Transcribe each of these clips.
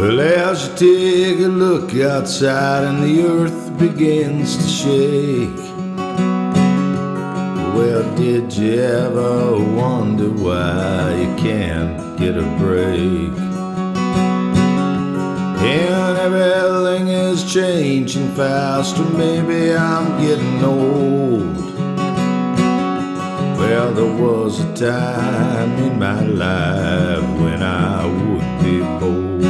Well, as you take a look outside and the earth begins to shake, well, did you ever wonder why you can't get a break? And everything is changing fast, or maybe I'm getting old. Well, there was a time in my life when I would be bold.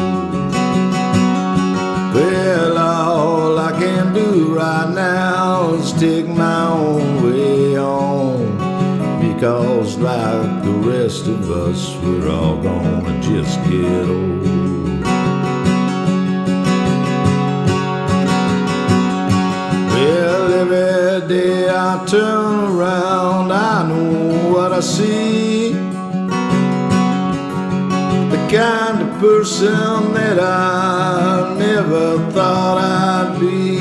Well, all I can do right now is take my own way on, because like the rest of us, we're all gonna just get old. Well, every day I turn around, I know what I see. The kind of person that I never thought I'd be.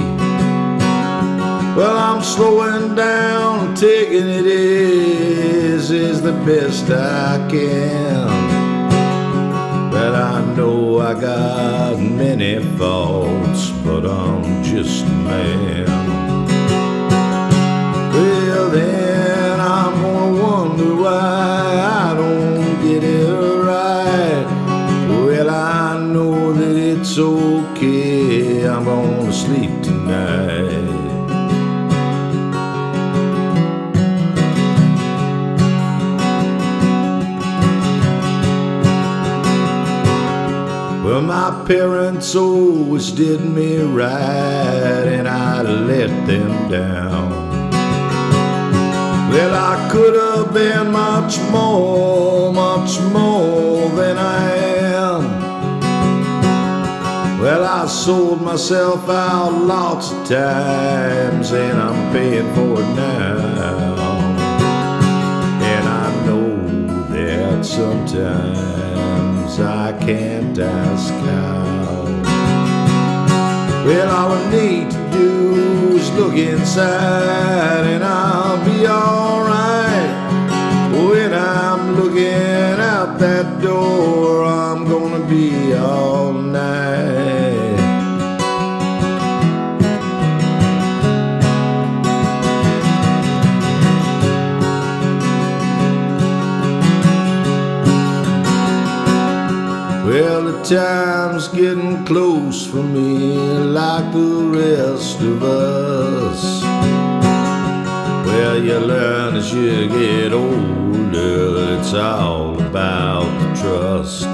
Well, I'm slowing down and taking it easy is the best I can. But I know I got many faults, but I'm just a man. Well, then I'm gonna wonder why I don't get it right. Well, I know that it's okay, I'm gonna sleep tonight. Well, my parents always did me right, and I let them down. Well, I could have been much more than I am. Well, I sold myself out lots of times, and I'm paying for it now. And I know that sometimes I can't ask how. Well, all I need to do is look inside, and I'll be alright. When I'm looking out that door, I'm gonna be all night. Well, the time's getting close for me, like the rest of us. Well, you learn as you get older, it's all about the trust.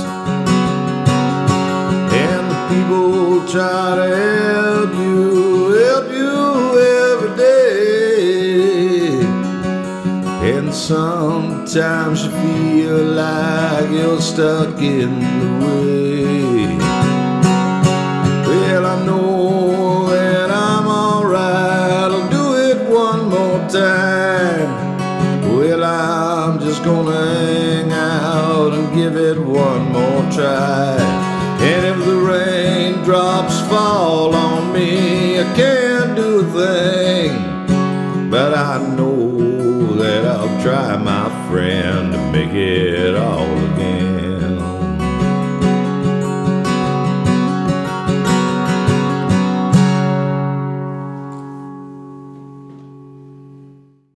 And the people try to help you every day. And sometimes you feel like you're stuck in the way. Well, I know that I'm alright, I'll do it one more time. Well, I'm just gonna hang out and give it one more try. And if the raindrops fall on me, I can't do a thing. But I know that I'll try, my friend, to make it all